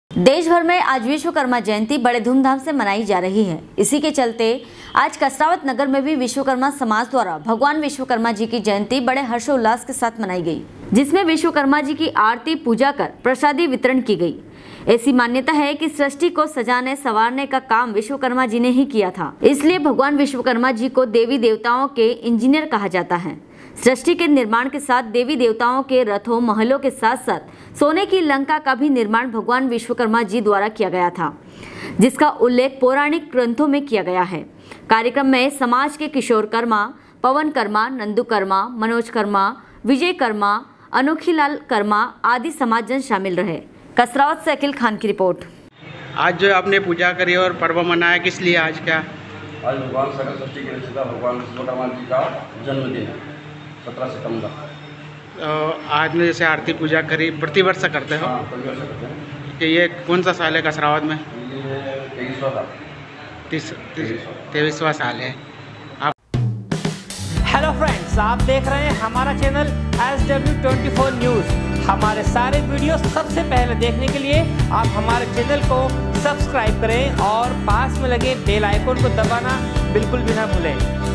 देश भर में आज विश्वकर्मा जयंती बड़े धूमधाम से मनाई जा रही है। इसी के चलते आज कसरावत नगर में भी विश्वकर्मा समाज द्वारा भगवान विश्वकर्मा जी की जयंती बड़े हर्षोल्लास के साथ मनाई गई, जिसमें विश्वकर्मा जी की आरती पूजा कर प्रसादी वितरण की गई। ऐसी मान्यता है कि सृष्टि को सजाने संवारने का काम विश्वकर्मा जी ने ही किया था, इसलिए भगवान विश्वकर्मा जी को देवी देवताओं के इंजीनियर कहा जाता है। सृष्टि के निर्माण के साथ देवी देवताओं के रथों महलों के साथ साथ सोने की लंका का भी निर्माण भगवान विश्वकर्मा जी द्वारा किया गया था, जिसका उल्लेख पौराणिक ग्रंथों में किया गया है। कार्यक्रम में समाज के किशोर कर्मा, पवन कर्मा, नंदू कर्मा, मनोज कर्मा, विजय कर्मा, अनोखीलाल कर्मा आदि समाजजन शामिल रहे। कसरावत से अखिल खान की रिपोर्ट। आज जो आपने पूजा करी और पर्व मनाया, किस लिए आज क्या? आज भगवान सकल सृष्टि के रचयिता भगवान विश्वकर्मा जी का जन्मदिन है, 17 सितंबर। आज में जैसे आरती पूजा करी, प्रतिवर्ष करते हो? हाँ, प्रतिवर्ष करते हैं। कि ये कौन सा साल है कसरावत में? ये 23वां साल। 23वां साल है। हेलो फ्रेंड्स, आप देख रहे हैं हमारा चैनल SW24 न्यूज़। हमारे सारे वीडियो सबसे पहले देखने के लिए आप हमारे चैनल को सब्सक्राइब करें और पास में लगे बेल आइकन को दबाना बिल्कुल भी ना भूलें।